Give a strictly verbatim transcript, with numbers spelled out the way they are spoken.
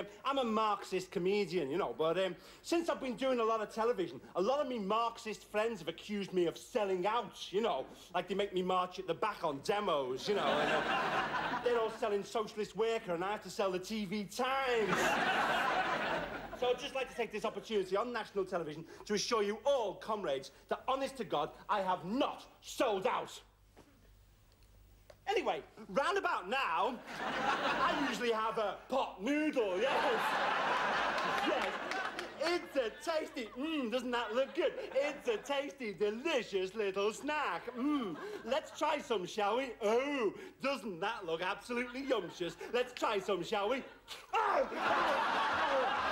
um, I'm a Marxist comedian, you know, but um, since I've been doing a lot of television, a lot of me Marxist friends have accused me of selling out, you know, like they make me march at the back on demos, you know, and uh, they're all selling Socialist Worker and I have to sell the T V Times. So I'd just like to take this opportunity on national television to assure you all, comrades, that honest to God, I have not sold out. Anyway, round about now, I usually have a pot noodle, yes. Yes. It's a tasty, mmm, doesn't that look good? It's a tasty, delicious little snack. Mmm, let's try some, shall we? Oh, doesn't that look absolutely yumptious? Let's try some, shall we? Oh! Oh!